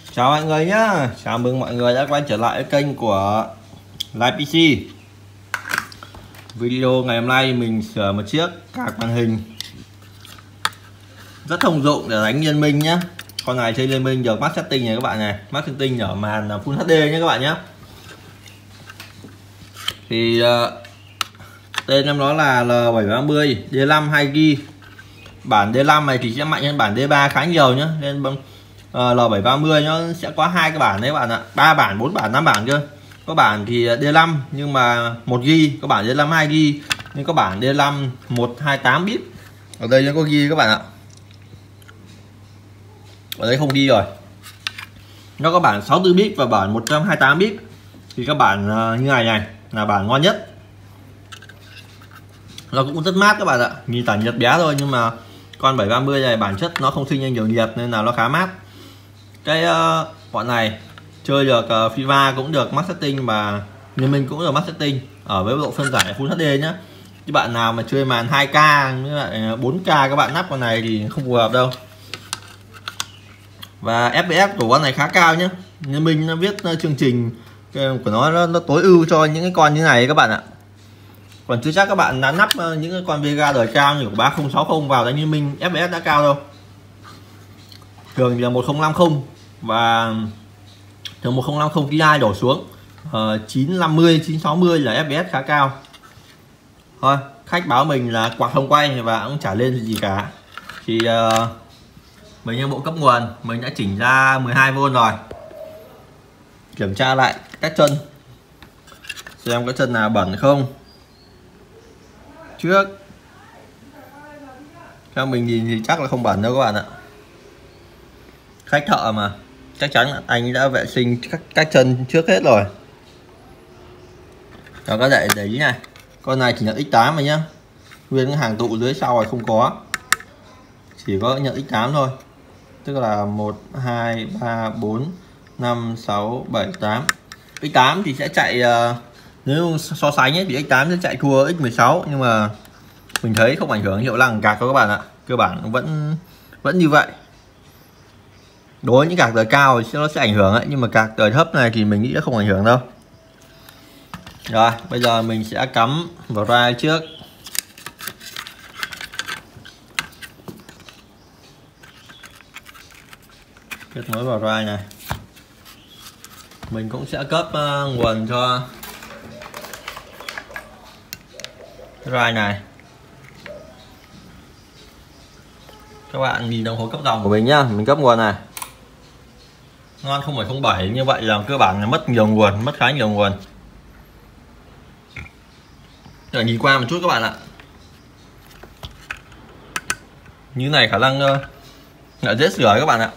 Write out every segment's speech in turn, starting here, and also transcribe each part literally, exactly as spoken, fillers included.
Chào mọi người nhá, chào mừng mọi người đã quay trở lại kênh của Live pê xê. Video ngày hôm nay mình sửa một chiếc card màn hình rất thông dụng để đánh liên minh nhé. Con này chơi liên minh được max setting này các bạn này, max setting ở màn Full hát đê nhé các bạn nhé. Thì uh, tên em nó là L bảy ba mươi D năm hai gi-ga-bai. Bản D năm này thì sẽ mạnh hơn bản D ba khá nhiều nhé, nên uh, L bảy ba mươi nó sẽ có hai cái bản đấy các bạn ạ, ba bản, bốn bản, năm bản cơ. Có bản thì D năm nhưng mà một gi-ga-bai, có bản D năm hai gi-ga-bai, nhưng có bản D năm một hai tám bit. Ở đây nó có ghi các bạn ạ. Ở đây không ghi rồi. Nó có bản sáu mươi tư bit và bản một trăm hai mươi tám bit. Thì các bản uh, như này này là bản ngon nhất. Nó cũng rất mát các bạn ạ, nhìn tản nhiệt bé thôi, nhưng mà con bảy ba mươi này bản chất nó không sinh ra nhiều nhiệt nên là nó khá mát. Cái uh, bọn này chơi được uh, FIFA cũng được max setting và liên minh cũng được max setting ở với độ phân giải Full hát đê nhá. Các bạn nào mà chơi màn hai K với lại bốn K các bạn nắp con này thì không phù hợp đâu. Và ép pê ét của con này khá cao nhé. Liên minh nó viết uh, chương trình của nó, nó nó tối ưu cho những cái con như này các bạn ạ. Còn chưa chắc các bạn đã nắp uh, những cái con Vega đời cao như của ba không sáu không vào đánh liên minh ép pê ét đã cao đâu. Thường thì là một không năm không và thường một không năm không Ti đổ xuống uh, chín năm mươi, chín sáu mươi là ép pê ét khá cao. Thôi, khách báo mình là quạt không quay và cũng chả lên gì cả. Thì uh, mình như bộ cấp nguồn mình đã chỉnh ra mười hai vôn rồi. Kiểm tra lại các chân xem cái chân nào bẩn không. Trước theo mình nhìn thì chắc là không bẩn đâu các bạn ạ. Khách thợ mà chắc chắn là anh đã vệ sinh các, các chân trước hết rồi. Rồi các bạn để ý này, con này chỉ nhận X tám rồi nhá, nguyên cái hàng tụ dưới sau rồi không có, chỉ có nhận X tám thôi, tức là một hai ba bốn năm sáu bảy tám. X tám thì sẽ chạy uh, nếu so sánh ấy, thì X tám sẽ chạy thua X mười sáu, nhưng mà mình thấy không ảnh hưởng hiệu năng card các bạn ạ, cơ bản vẫn vẫn như vậy. Đối với những card đời cao thì nó sẽ ảnh hưởng ấy, nhưng mà card đời thấp này thì mình nghĩ là không ảnh hưởng đâu. Rồi bây giờ mình sẽ cắm vào drive trước. Kết nối vào drive này. Mình cũng sẽ cấp uh, nguồn cho drive này. Các bạn nhìn đồng hồ cấp dòng của mình nhá, mình cấp nguồn này. Ngon không phẩy không bảy, như vậy là cơ bản là mất nhiều nguồn, mất khá nhiều nguồn. Để nhìn qua một chút các bạn ạ. Như này khả năng uh, là dễ sửa các bạn ạ.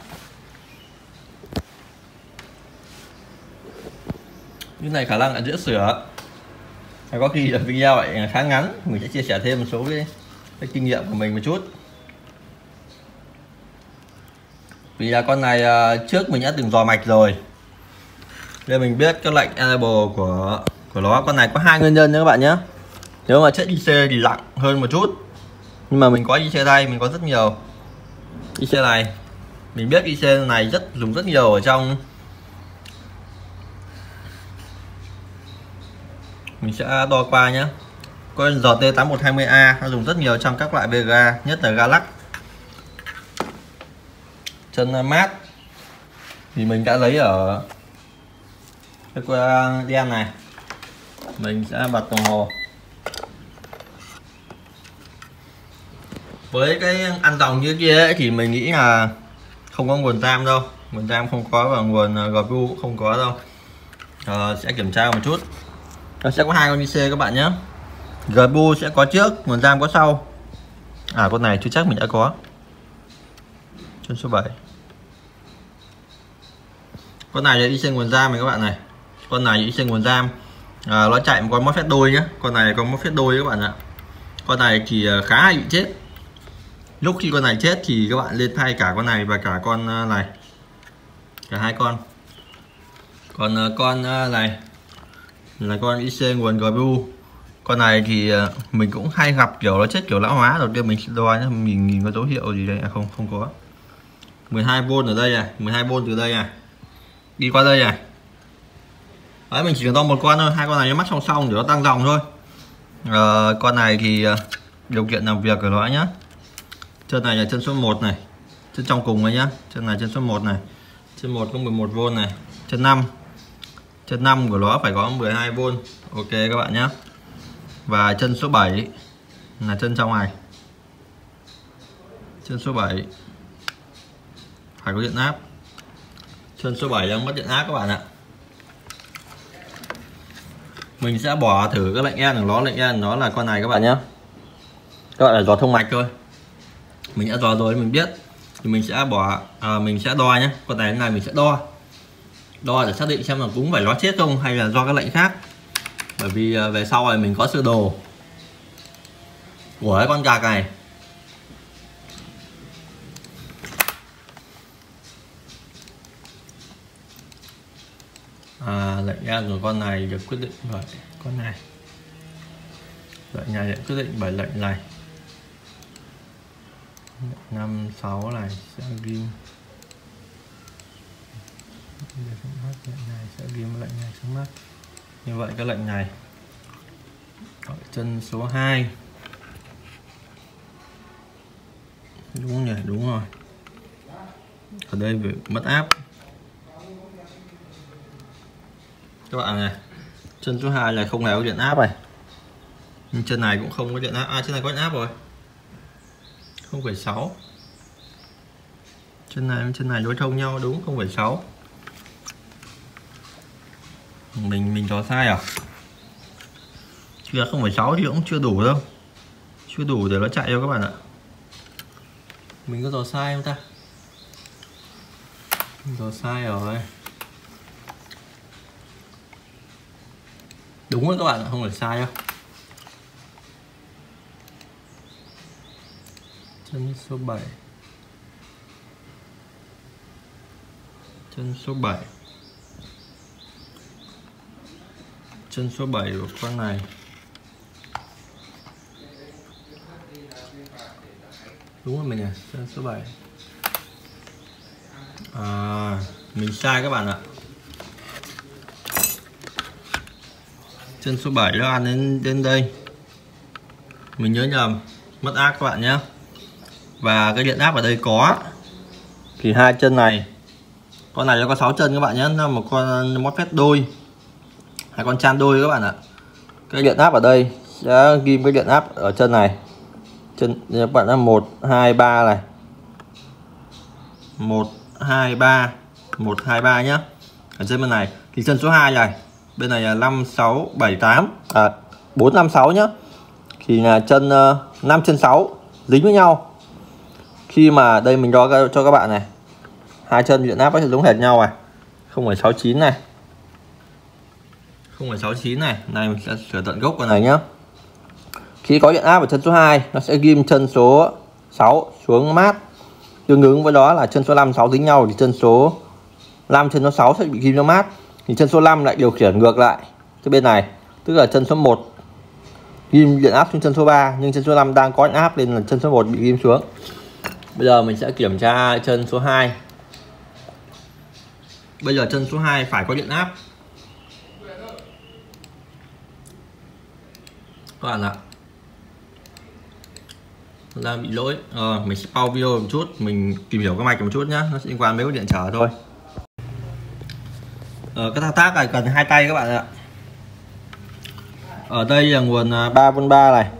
Như này khả năng là dễ sửa. Hay có khi là video lại khá ngắn, mình sẽ chia sẻ thêm một số cái, cái kinh nghiệm của mình một chút. Vì là con này uh, trước mình đã từng dò mạch rồi nên mình biết cái lệnh enable của của nó. Con này có hai nguyên nhân nữa các bạn nhé. Nếu mà chết i xê thì nặng hơn một chút, nhưng mà mình có i xê đây, mình có rất nhiều i xê này. Mình biết i xê này rất dùng rất nhiều ở trong. Mình sẽ đo qua nhé. Con giê tê tám một hai mươi A nó dùng rất nhiều trong các loại Vega, nhất là Galax. Chân mát thì mình đã lấy ở cái que đen này. Mình sẽ bật đồng hồ. Với cái ăn dòng như kia ấy, thì mình nghĩ là không có nguồn RAM đâu, nguồn RAM không có và nguồn giê pê u cũng không có đâu. À, sẽ kiểm tra một chút. Nó sẽ có hai con i xê các bạn nhé. giê pê u sẽ có trước, nguồn RAM có sau. À con này chưa chắc mình đã có. Chân số bảy. Con này là i xê nguồn RAM này các bạn này. Con này i xê nguồn RAM. À, nó chạy một con MOSFET đôi nhé. Con này có MOSFET đôi các bạn ạ. Con này thì khá hay bị chết. Lúc khi con này chết thì các bạn lên thay cả con này và cả con này, cả hai con. Còn con này là con i xê nguồn giê pê u. Con này thì mình cũng hay gặp kiểu nó chết kiểu lão hóa. Đầu tiên mình sẽ đo nhé, mình nhìn có dấu hiệu gì đây. À không, không có. mười hai vôn ở đây này, mười hai vôn từ đây này. đi qua đây này. Đấy, mình chỉ cần đo một con thôi, hai con này nó mắc song song để nó tăng dòng thôi. À, con này thì điều kiện làm việc của nó nhá. Chân này là chân số một này, chân trong cùng này nhá. Chân này chân số một này, chân một có mười một vôn này, chân năm, chân năm của nó phải có mười hai vôn. Ok các bạn nhé. Và chân số bảy là chân trong này, chân số bảy phải có điện áp. Chân số bảy đang mất điện áp các bạn ạ. Mình sẽ bỏ thử cái lệnh E của nó. Lệnh E của nó là con này các bạn nhé. Các bạn là dò thông mạch thôi, mình đã dò rồi mình biết. Thì mình sẽ bỏ à, mình sẽ đo nhé. Con này này mình sẽ đo đo để xác định xem là cũng phải nó chết không hay là do các lệnh khác. Bởi vì về sau này mình có sơ đồ của cái con gạc này. À, lệnh E của con này được quyết định bởi con này. Lệnh này được quyết định bởi lệnh này. Năm sáu này sẽ ghim lệnh này sẽ ghim lệnh này xuống mắt. Như vậy cái lệnh này ở chân số hai. Đúng nhỉ, đúng rồi. Ở đây bị mất áp. Các bạn này, chân số hai là không hề có điện áp này. Nhưng chân này cũng không có điện áp. À, chân này có điện áp rồi. không phẩy sáu. Chân này chân này đối thông nhau đúng không phẩy sáu. Mình mình có sai à? Chưa không phẩy sáu thì cũng chưa đủ đâu. Chưa đủ để nó chạy đâu các bạn ạ. Mình có dò sai không ta? Mình dò sai rồi. Đúng rồi các bạn ạ, không phải sai đâu. Chân số bảy. Chân số bảy. Chân số bảy của con này. Đúng rồi mình à, chân số bảy. À, mình sai các bạn ạ. Chân số bảy nó ăn đến đến đây. Mình nhớ nhầm, mất áp các bạn nhé. Và cái điện áp ở đây có. Thì hai chân này, con này nó có sáu chân các bạn nhé, nó một con mót phép đôi, hai con chan đôi các bạn ạ. Cái điện áp ở đây sẽ ghi cái điện áp ở chân này. Chân các bạn là một hai ba này. một hai ba, một hai ba nhá. Ở trên bên này thì chân số hai này, bên này là năm sáu bảy tám, à bốn năm sáu nhá. Thì là chân uh, năm chân sáu dính với nhau. Khi mà đây mình đo cho các bạn này, hai chân điện áp nó giống hệt nhau này, không phẩy sáu chín này, không phẩy sáu chín này. Này mình sẽ sửa tận gốc con này nhá. Khi có điện áp ở chân số hai, nó sẽ ghim chân số sáu xuống mát. Tương ứng với đó là chân số năm sáu dính nhau thì chân số năm chân số sáu sẽ bị ghim cho mát. Thì chân số năm lại điều khiển ngược lại cái bên này, tức là chân số một ghim điện áp xuống chân số ba, nhưng chân số năm đang có điện áp nên là chân số một bị ghim xuống. Bây giờ mình sẽ kiểm tra chân số hai. Bây giờ chân số hai phải có điện áp các bạn ạ. Đang bị lỗi. Ờ, mình sẽ pause video một chút, mình tìm hiểu cái mạch một chút nhá, nó sẽ liên quan mấy cái điện trở thôi. Ờ, cái thao tác này cần hai tay các bạn ạ. Ở đây là nguồn ba vôn ba này,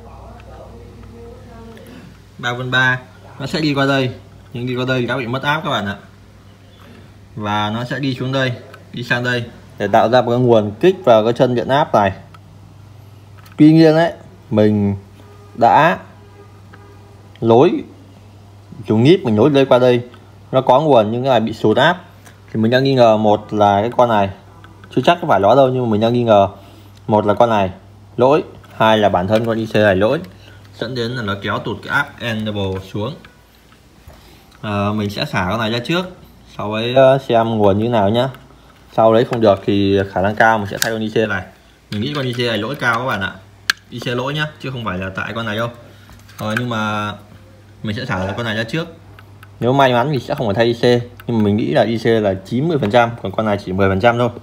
ba vôn ba, nó sẽ đi qua đây, nhưng đi qua đây đã bị mất áp các bạn ạ. Và nó sẽ đi xuống đây, đi sang đây để tạo ra một cái nguồn kích vào cái chân điện áp này. Tuy nhiên đấy, mình đã lối dùng nhíp mình nối đây qua đây, nó có nguồn nhưng cái này bị sụt áp. Thì mình đang nghi ngờ, một là cái con này, chưa chắc có phải nó đâu, nhưng mà mình đang nghi ngờ một là con này lỗi, hai là bản thân con i xê này lỗi, dẫn đến là nó kéo tụt cái áp enable xuống. À, mình sẽ xả con này ra trước, sau ấy xem nguồn như nào nhá. Sau đấy không được thì khả năng cao mình sẽ thay con i xê này. Mình nghĩ con i xê này lỗi cao các bạn ạ, i xê lỗi nhá, chứ không phải là tại con này đâu. Rồi, nhưng mà mình sẽ xả con này ra trước. Nếu may mắn thì sẽ không phải thay i xê, nhưng mà mình nghĩ là i xê là chín mươi phần trăm, còn con này chỉ mười phần trăm thôi.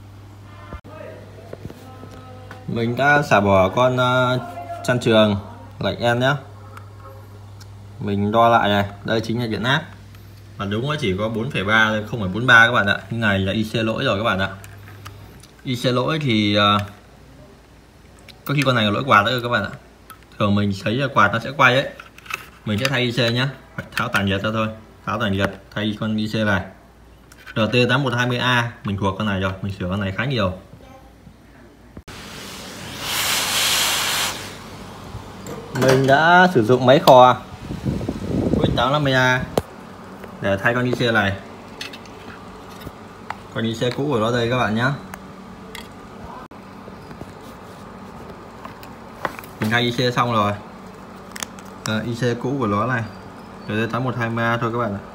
Mình đã xả bỏ con uh, chăn trường lạnh em nhé. Mình đo lại này, đây chính là điện áp. Và đúng nó chỉ có bốn phẩy ba thôi, không phải bốn mươi ba các bạn ạ. Như này là i xê lỗi rồi các bạn ạ. i xê lỗi thì uh, có khi con này là lỗi quạt đấy các bạn ạ. Thường mình thấy là quạt nó sẽ quay ấy. Mình sẽ thay i xê nhé, tháo tản nhiệt ra thôi, tháo tản nhiệt thay con i xê này. rờ tê tám một hai không A mình thuộc con này rồi, mình sửa con này khá nhiều. Mình đã sử dụng máy khò Quick tám năm mươi A để thay con i xê này. Con i xê cũ của nó đây các bạn nhé. Mình thay i xê xong rồi. À, i xê cũ của nó này rờ tê tám một hai không A thôi các bạn ạ.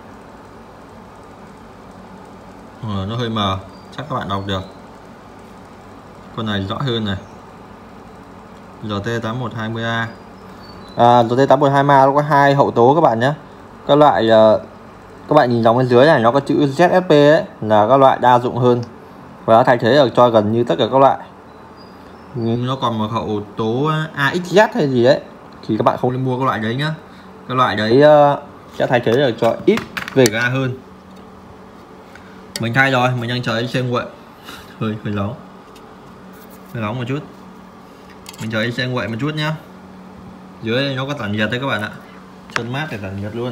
Ờ, nó hơi mờ, chắc các bạn đọc được. Con này rõ hơn này, rờ tê tám một hai không A. À, rờ tê tám một hai không A nó có hai hậu tố các bạn nhé. Các loại uh, các bạn nhìn dòng bên dưới này nó có chữ zét ép pê ấy, là các loại đa dụng hơn và nó thay thế được cho gần như tất cả các loại. Nhưng nó còn một hậu tố a ích dét hay gì đấy thì các bạn không nên mua các loại đấy nhá. Các loại đấy uh, sẽ thay thế được cho ít về ga hơn. Mình thay rồi, mình đang chờ i xê nguội. hơi hơi nóng hơi nóng một chút. Mình chờ i xê nguội một chút nhá. Dưới nó có tản nhiệt đấy các bạn ạ, chân mát để tản nhiệt luôn.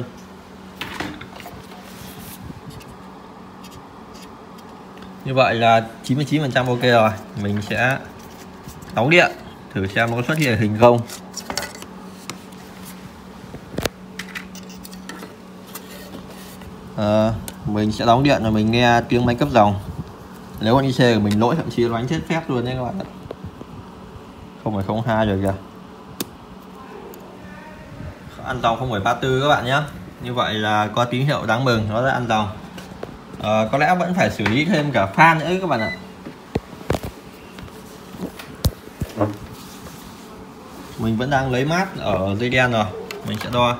Như vậy là chín mươi chín phần trăm ok rồi. Mình sẽ đóng điện thử xem nó có xuất hiện hình không. À, mình sẽ đóng điện rồi mình nghe tiếng máy cấp dòng. Nếu con i xê của mình lỗi thậm chí nó đánh chết phép luôn đấy các bạn ạ. không phẩy không hai rồi kìa. Ăn dòng không phẩy ba tư các bạn nhé. Như vậy là có tín hiệu đáng mừng, nó đã ăn dòng. À, có lẽ vẫn phải xử lý thêm cả fan nữa các bạn ạ. Mình vẫn đang lấy mát ở dây đen rồi, mình sẽ đo.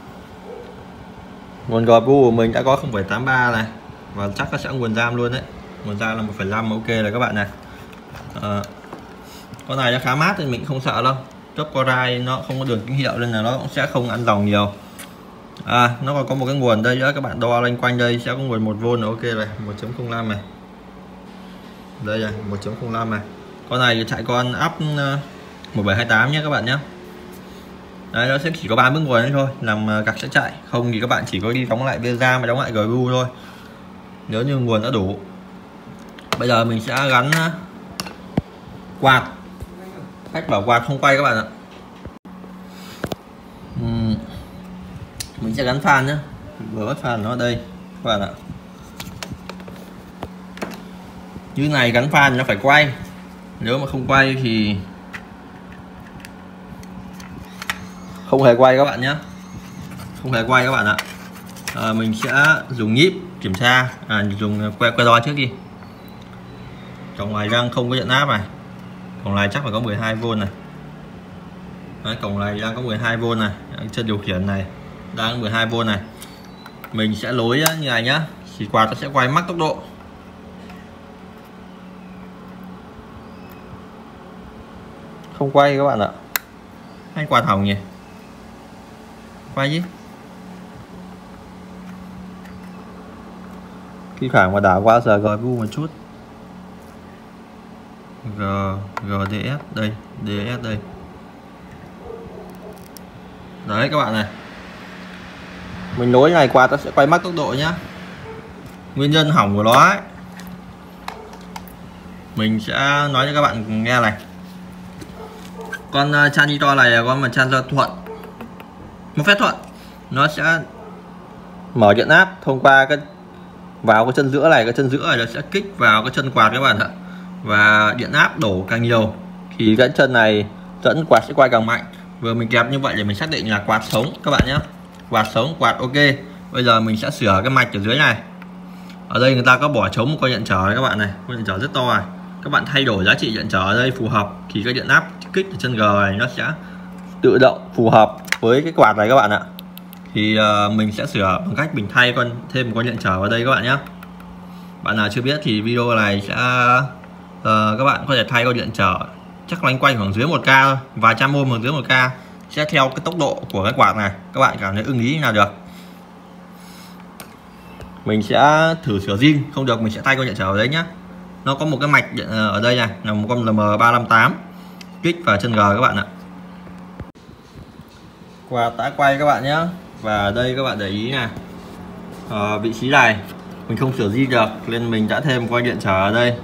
Nguồn giê pê u của mình đã có không phẩy tám ba này, và chắc nó sẽ nguồn RAM luôn đấy. Nguồn RAM là một phẩy năm ok rồi các bạn này. À, con này nó khá mát thì mình không sợ đâu. Cấp Core nó không có đường tín hiệu nên là nó cũng sẽ không ăn dòng nhiều. À, nó còn có một cái nguồn đây nữa, các bạn đo loanh quanh đây sẽ có nguồn một vôn ok này, một chấm không năm này. Đây này, một chấm không năm này. Con này chạy con up một bảy hai tám nhé các bạn nhé. Đấy, nó sẽ chỉ có ba mức nguồn thôi, làm gạc sẽ chạy. Không thì các bạn chỉ có đi đóng lại bê RAM và đóng lại giê pê u thôi. Nếu như nguồn đã đủ. Bây giờ mình sẽ gắn quạt. Cách bảo quạt không quay các bạn ạ. uhm. Mình sẽ gắn fan nhé. Vừa bắt fan nó ở đây các bạn ạ. Như này gắn fan nó phải quay. Nếu mà không quay thì không hề quay các bạn nhé. Không hề quay các bạn ạ. À, mình sẽ dùng nhíp kiểm tra, à, dùng que que đo trước đi. Cổng này đang không có điện áp này. Cổng này chắc phải có mười hai vôn này. Đấy, cổng này đang có mười hai vôn này. Chân điều khiển này đang mười hai vôn này. Mình sẽ lối như này nhá, thì quạt nó sẽ quay mắc tốc độ. Không quay các bạn ạ. Hay quạt hỏng nhỉ? Quay chứ. Khi khoảng mà đảo qua giờ giê pê u một chút. G giê đê ét đây, đê ét đây. Đấy các bạn này. Mình nối này qua nó sẽ quay mắc tốc độ nhá. Nguyên nhân hỏng của nó ấy, mình sẽ nói cho các bạn nghe này. Con uh, chan to này là con mà chan do thuận, một phép thuận, nó sẽ mở điện áp thông qua cái vào cái chân giữa này, cái chân giữa này nó sẽ kích vào cái chân quạt các bạn ạ. Và điện áp đổ càng nhiều thì cái chân này dẫn quạt sẽ quay càng mạnh. Vừa mình kẹp như vậy để mình xác định là quạt sống các bạn nhé. Quạt sống, quạt ok. Bây giờ mình sẽ sửa cái mạch ở dưới này. Ở đây người ta có bỏ trống một con điện trở này các bạn này, con điện trở rất to này. Các bạn thay đổi giá trị điện trở ở đây phù hợp thì cái điện áp kích ở chân G này nó sẽ tự động phù hợp với cái quạt này các bạn ạ. thì uh, mình sẽ sửa bằng cách mình thay con thêm một con điện trở vào đây các bạn nhé. Bạn nào chưa biết thì video này sẽ uh, các bạn có thể thay con điện trở chắc loanh quanh khoảng dưới một k thôi, vài trăm ohm hoặc dưới một k, sẽ theo cái tốc độ của cái quạt này các bạn cảm thấy ưng ý nào được. Mình sẽ thử sửa zin, không được mình sẽ thay con điện trở vào đấy nhé. Nó có một cái mạch điện ở đây này, là một con L M ba năm tám kích và chân G các bạn ạ. Quạt đã quay các bạn nhé. Và đây các bạn để ý nè, à, vị trí này mình không sửa zin được nên mình đã thêm con điện trở ở đây.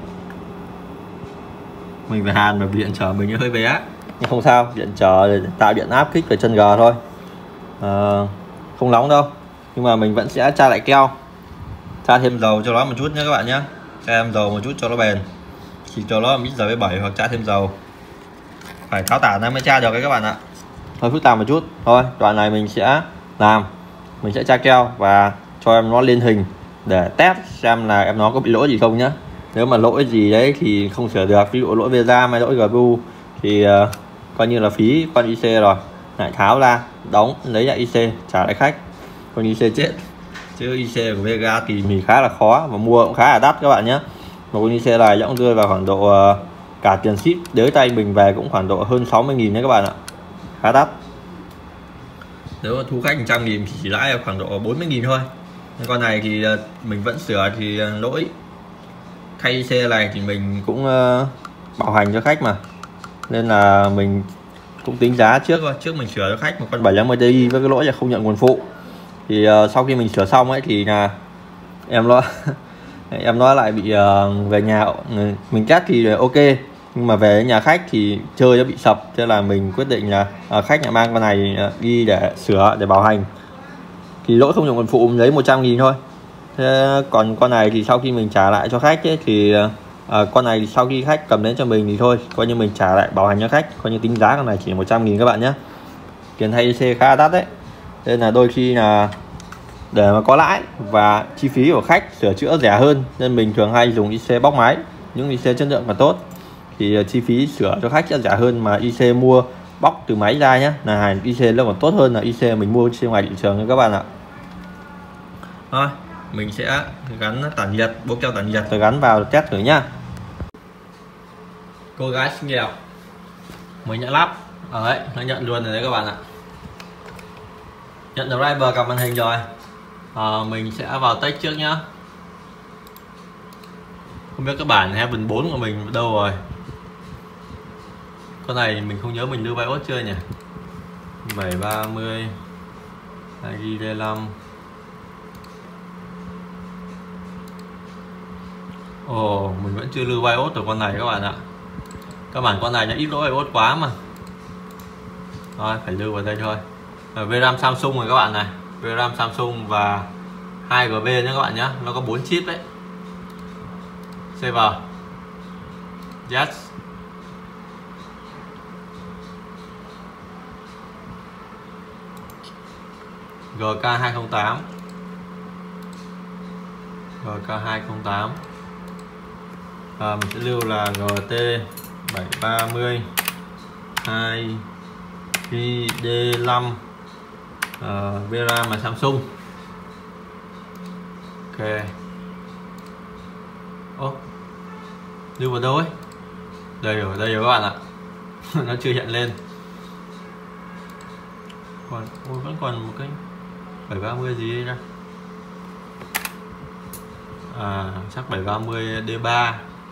Mình phải hàn bởi vì điện trở mình hơi bé, nhưng không sao, điện trở để tạo điện áp kích về chân G thôi, à, không nóng đâu. Nhưng mà mình vẫn sẽ tra lại keo, tra thêm dầu cho nó một chút nhé các bạn nhé. Tra thêm dầu một chút cho nó bền, chỉ cho nó mít giờ với bảy hoặc tra thêm dầu, phải tháo tản ra mới tra được đấy các bạn ạ. Hơi phức tạp một chút thôi. Đoạn này mình sẽ làm, mình sẽ tra keo và cho em nó lên hình để test xem là em nó có bị lỗi gì không nhá. Nếu mà lỗi gì đấy thì không sửa được, ví dụ lỗi vê RAM hay lỗi giê pê u thì uh, coi như là phí con i xê rồi, lại tháo ra đóng lấy lại i xê trả lại khách, con i xê chết. Chứ i xê của Vega thì mình khá là khó và mua cũng khá là đắt các bạn nhé. Một con i xê này cũng rơi vào khoảng độ uh, cả tiền ship đến tay mình về cũng khoảng độ hơn sáu mươi nghìn đấy các bạn ạ, khá đắt. Nếu mà thu khách một trăm nghìn thì chỉ lãi khoảng độ bốn mươi nghìn thôi. Con này thì mình vẫn sửa thì lỗi thay i xê này thì mình cũng uh, bảo hành cho khách mà, nên là mình cũng tính giá trước thôi. Trước mình sửa cho khách một con bảy năm mươi Ti với cái lỗi là không nhận nguồn phụ, thì uh, sau khi mình sửa xong ấy thì là em nó em nó lại bị uh, về nhà mình test thì ok, nhưng mà về nhà khách thì chơi nó bị sập, thế là mình quyết định là uh, khách lại mang con này uh, đi để sửa để bảo hành. Thì lỗi không nhận nguồn phụ lấy một trăm nghìn thôi. Thế còn con này thì sau khi mình trả lại cho khách ấy, thì uh, con này thì sau khi khách cầm đến cho mình thì thôi, coi như mình trả lại bảo hành cho khách, coi như tính giá con này chỉ một trăm nghìn các bạn nhé. Tiền thay i xê khá là đắt đấy, nên là đôi khi là để mà có lãi và chi phí của khách sửa chữa rẻ hơn, nên mình thường hay dùng i xê bóc máy. Những i xê chất lượng còn tốt thì chi phí sửa cho khách sẽ rẻ hơn mà i xê mua bóc từ máy ra nhé, là hàng i xê nó còn tốt hơn là i xê mình mua trên ngoài thị trường các bạn ạ. Thôi mình sẽ gắn tản nhiệt, bố keo tản nhiệt rồi gắn vào test thử nhá. Cô gái xinh đẹp mới nhận lắp ở đấy, nó nhận luôn rồi đấy các bạn ạ. Nhận driver cầm màn hình rồi. À, mình sẽ vào test trước nhá. Không biết các bản Heaven bốn của mình đâu rồi. Con này mình không nhớ mình lưu BIOS chưa nhỉ. bảy ba mươi I D D năm. Ồ, oh, mình vẫn chưa lưu BIOS của con này các bạn ạ. Các bản con này nó ít lỗi BIOS quá mà. Thôi, phải lưu vào đây thôi. vê RAM Samsung rồi các bạn này, vê RAM Samsung và hai giê bê nhé các bạn nhé, nó có bốn chip đấy. Saver yes. giê ca hai không tám, giê ca hai không tám, à, mình sẽ lưu là G T bảy ba mươi hai I D năm, uh, vê RAM là Samsung. Ok. Ô, lưu vào đâu ấy? Đây rồi, đây rồi các bạn ạ. Nó chưa hiện lên. Còn ôi, vẫn còn một cái bảy ba mươi gì đây ra. À, chắc bảy ba mươi D ba.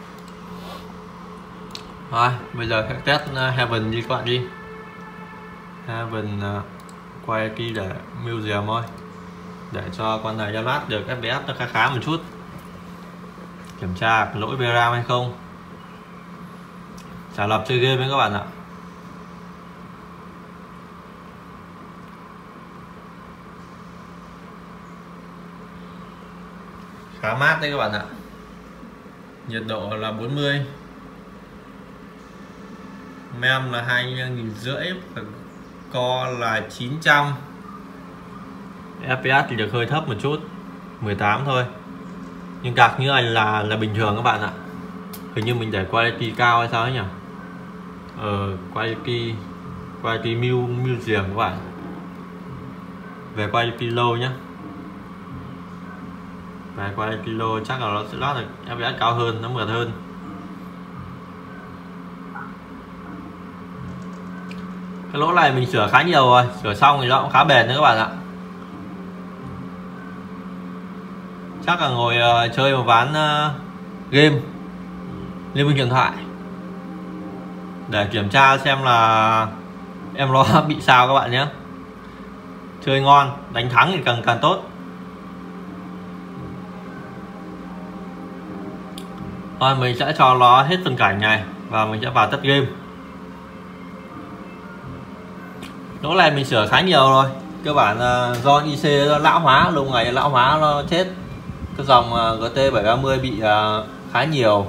Rồi, bây giờ sẽ test Heaven đi các bạn đi. Heaven uh, quay key để museum thôi, để cho con này ra lát được ép pê ét nó khá khá một chút, kiểm tra lỗi vê RAM hay không, trả lập chơi game với các bạn ạ. Khá mát đấy các bạn ạ, nhiệt độ là bốn mươi, mem là hai nghìn rưỡi và co là chín trăm, ép pê ét thì được hơi thấp một chút, mười tám thôi, nhưng cạc như này là là bình thường các bạn ạ. Hình như mình để quality cao hay sao ấy nhỉ. Ờ, quality quality museum các bạn. về quay kilo nhé. Về quay kilo chắc là nó sẽ lót được ép pê ét cao hơn, nó mượt hơn. Cái lỗ này mình sửa khá nhiều rồi, sửa xong thì nó cũng khá bền đấy các bạn ạ. Chắc là ngồi uh, chơi một ván uh, game Liên Minh Huyền Thoại để kiểm tra xem là em nó bị sao các bạn nhé. Chơi ngon, đánh thắng thì càng càng tốt. Rồi mình sẽ cho nó hết phân cảnh này và mình sẽ vào test game. Lỗ này mình sửa khá nhiều rồi. Cơ bản uh, do i xê nó lão hóa, lâu ngày lão hóa nó chết. Cái dòng uh, giê tê bảy ba mươi bị uh, khá nhiều.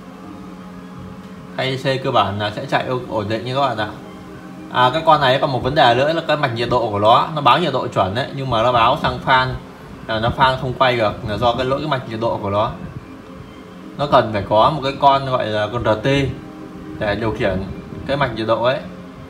Hay i xê cơ bản là sẽ chạy ổn định như các bạn ạ. À, cái con này còn một vấn đề nữa là cái mạch nhiệt độ của nó, nó báo nhiệt độ chuẩn đấy, nhưng mà nó báo sang fan là nó fan không quay được, là do cái lỗi cái mạch nhiệt độ của nó. Nó cần phải có một cái con gọi là con rờ tê để điều khiển cái mạch nhiệt độ ấy.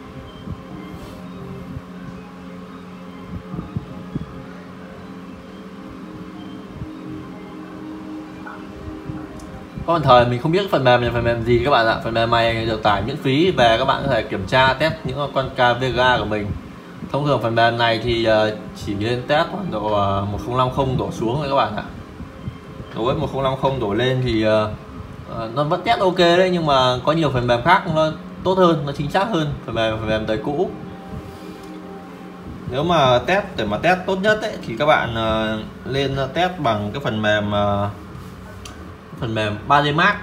Có một thời mình không biết phần mềm này phần mềm gì các bạn ạ. Phần mềm này được tải miễn phí về, các bạn có thể kiểm tra test những con ca vê giê a của mình. Thông thường phần mềm này thì chỉ lên test khoảng độ một không năm không đổ xuống thôi các bạn ạ. Đối với một không năm không đổ lên thì nó vẫn test ok đấy, nhưng mà có nhiều phần mềm khác nó tốt hơn, nó chính xác hơn phần mềm phần mềm đời cũ. Nếu mà test để mà test tốt nhất ấy, thì các bạn lên test bằng cái phần mềm phần mềm ba D Max,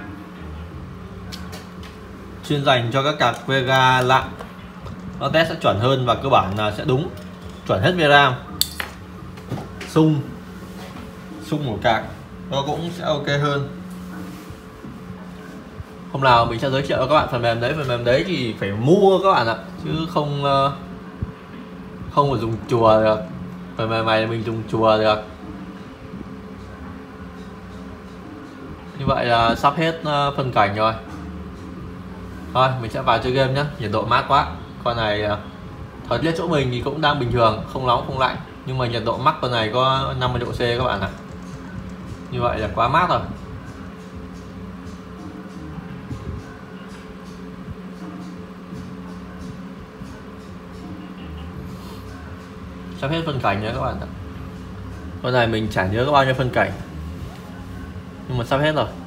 chuyên dành cho các card vê giê a lặng. Nó test sẽ chuẩn hơn và cơ bản là sẽ đúng, chuẩn hết vê ram, xung xung một card nó cũng sẽ ok hơn. Hôm nào mình sẽ giới thiệu cho các bạn phần mềm đấy. Phần mềm đấy thì phải mua các bạn ạ, chứ không không phải dùng chùa được. Phần mềm này mình dùng chùa được. Như vậy là sắp hết phân cảnh rồi. Thôi mình sẽ vào chơi game nhé. Nhiệt độ mát quá. Con này thời tiết chỗ mình thì cũng đang bình thường, không nóng không lạnh, nhưng mà nhiệt độ max con này có năm mươi độ C các bạn ạ. Như vậy là quá mát rồi. Sắp hết phân cảnh nhé các bạn ạ. Con này mình chả nhớ có bao nhiêu phân cảnh, nhưng mà sắp hết rồi.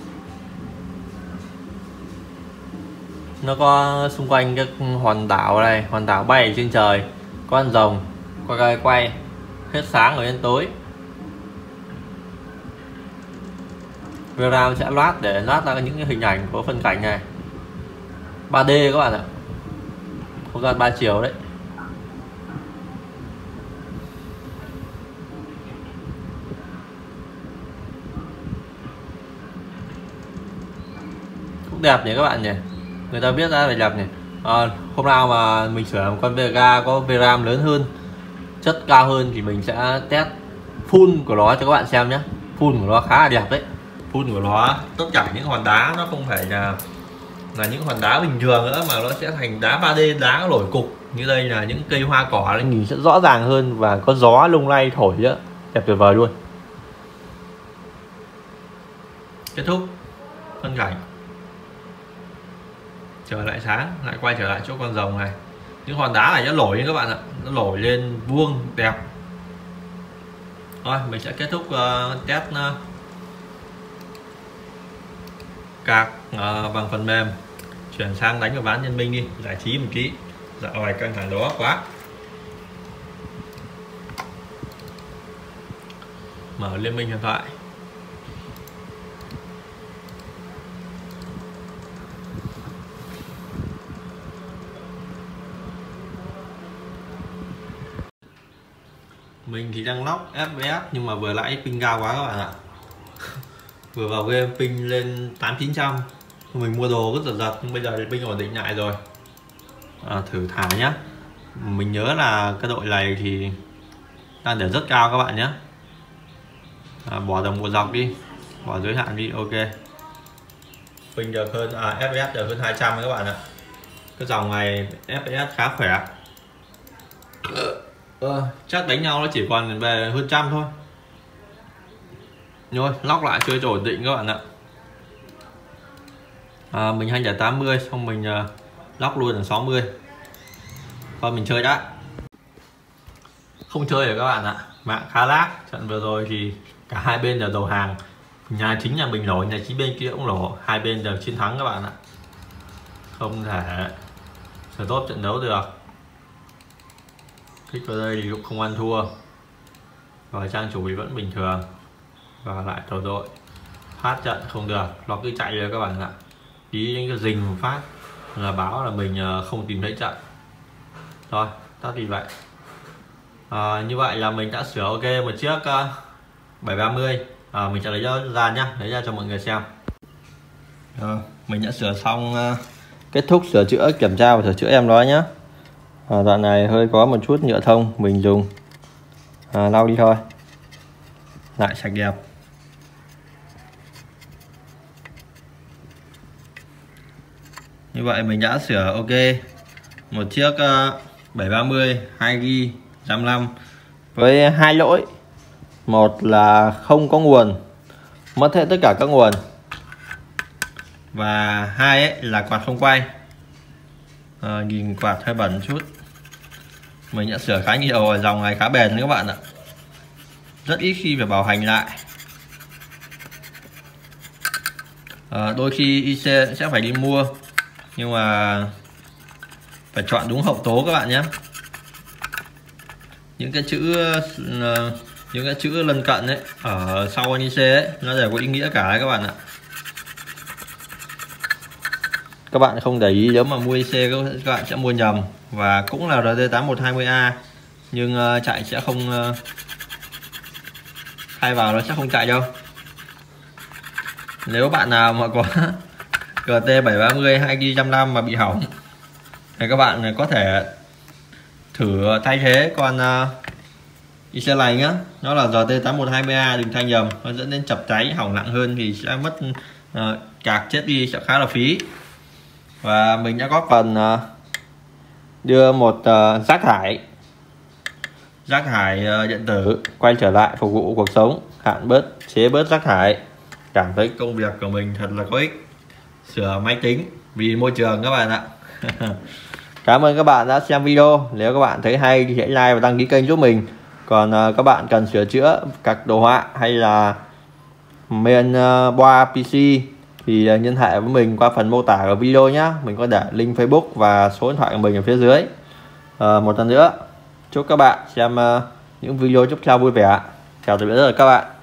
Nó có xung quanh cái hòn đảo này, hòn đảo bay trên trời, có con rồng, có gai quay, hết sáng rồi đến tối. vê ram sẽ loát để loát ra những cái hình ảnh của phân cảnh này. ba D các bạn ạ, không gian ba chiều đấy. Cũng đẹp nhỉ các bạn nhỉ, người ta viết ra là đẹp nhỉ. À, hôm nào mà mình sửa một con vê giê a có vê ram lớn hơn, chất cao hơn thì mình sẽ test full của nó cho các bạn xem nhé. Full của nó khá là đẹp đấy. Full của nó tất cả những hòn đá nó không phải là là những hòn đá bình thường nữa, mà nó sẽ thành đá ba D, đá nổi cục. Như đây là những cây hoa cỏ, nó nhìn sẽ rõ ràng hơn và có gió lung lay thổi nữa, đẹp tuyệt vời luôn. Kết thúc phân cảnh, trở lại sáng, lại quay trở lại chỗ con rồng này. Những hòn đá này nó nổi các bạn ạ, nó nổi lên vuông đẹp. Thôi mình sẽ kết thúc uh, test uh, card uh, bằng phần mềm, chuyển sang đánh vào ván Nhân Minh đi, giải trí một tí. Dạo này căng thẳng đó quá. Mở Liên Minh Huyền Thoại. Mình thì đang lóc ép pê ét nhưng mà vừa nãy ping cao quá các bạn ạ. Vừa vào game ping lên tám chín trăm, mình mua đồ rất giật giật, nhưng bây giờ thì ping ổn định lại rồi. À, thử thả nhá. Mình nhớ là cái đội này thì đang để rất cao các bạn nhé. À, bỏ đồng một dọc đi, bỏ giới hạn đi, ok. Ping được hơn, à, ép pê ét được hơn hai trăm các bạn ạ. Cái dòng này ép pê ét khá khỏe. ờ, chắc đánh nhau nó chỉ còn về hơn trăm thôi. Rồi lóc lại chơi cho ổn định các bạn ạ. À, mình hay để tám mươi xong mình uh, lóc luôn ở sáu mươi. Còn mình chơi đã. Không chơi rồi các bạn ạ, mạng khá lag. Trận vừa rồi thì cả hai bên đều đầu hàng, nhà chính nhà mình nổ, nhà chính bên kia cũng nổ, hai bên đều chiến thắng các bạn ạ. Không thể sở tốt trận đấu được. Kích vào đây thì cũng không ăn thua, và trang chủ thì vẫn bình thường, và lại tổ đội phát trận không được, nó cứ chạy rồi các bạn ạ. Ý những cái rình một phát là báo là mình không tìm thấy trận. Thôi tắt đi vậy. À, như vậy là mình đã sửa ok một chiếc uh, bảy ba mươi. À, mình sẽ lấy ra nhá, lấy ra cho mọi người xem. À, mình đã sửa xong, uh, kết thúc sửa chữa, kiểm tra và sửa chữa em đó nhé. À, đoạn này hơi có một chút nhựa thông, mình dùng à, lau đi thôi, lại sạch đẹp. Như vậy mình đã sửa ok một chiếc uh, bảy ba mươi hai gi ga bai RAM năm với hai lỗi. Một là không có nguồn, mất hết tất cả các nguồn, và hai ấy là quạt không quay. À, nhìn quạt hơi bẩn chút. Mình đã sửa khá nhiều rồi, dòng này khá bền các bạn ạ, rất ít khi phải bảo hành lại. À, đôi khi i xê sẽ phải đi mua, nhưng mà phải chọn đúng hậu tố các bạn nhé. Những cái chữ những cái chữ lân cận ấy ở sau i xê ấy, nó đều có ý nghĩa cả đấy các bạn ạ. Các bạn không để ý, nếu mà mua i xê các bạn sẽ mua nhầm, và cũng là rờ tê tám một hai mươi A nhưng chạy sẽ không, thay vào nó sẽ không chạy đâu. Nếu bạn nào mà có giê tê bảy ba mươi hai gi ga bai RAM năm mà bị hỏng thì các bạn có thể thử thay thế con uh, i xê này nhá. Nó là rờ tê tám một hai mươi A, đừng thay nhầm, nó dẫn đến chập cháy hỏng nặng hơn thì sẽ mất uh, cạc chết đi, sẽ khá là phí. Và mình đã có phần uh, đưa một uh, rác thải rác thải uh, điện tử quay trở lại phục vụ cuộc sống, hạn bớt chế bớt rác thải. Cảm thấy công việc của mình thật là có ích, sửa máy tính vì môi trường các bạn ạ. Cảm ơn các bạn đã xem video. Nếu các bạn thấy hay thì hãy like và đăng ký kênh giúp mình. Còn uh, các bạn cần sửa chữa các đồ họa hay là main uh, boa pê xê thì uh, liên hệ với mình qua phần mô tả của video nhé. Mình có để link Facebook và số điện thoại của mình ở phía dưới. Uh, một lần nữa chúc các bạn xem uh, những video tiếp theo vui vẻ. Chào tạm biệt các bạn.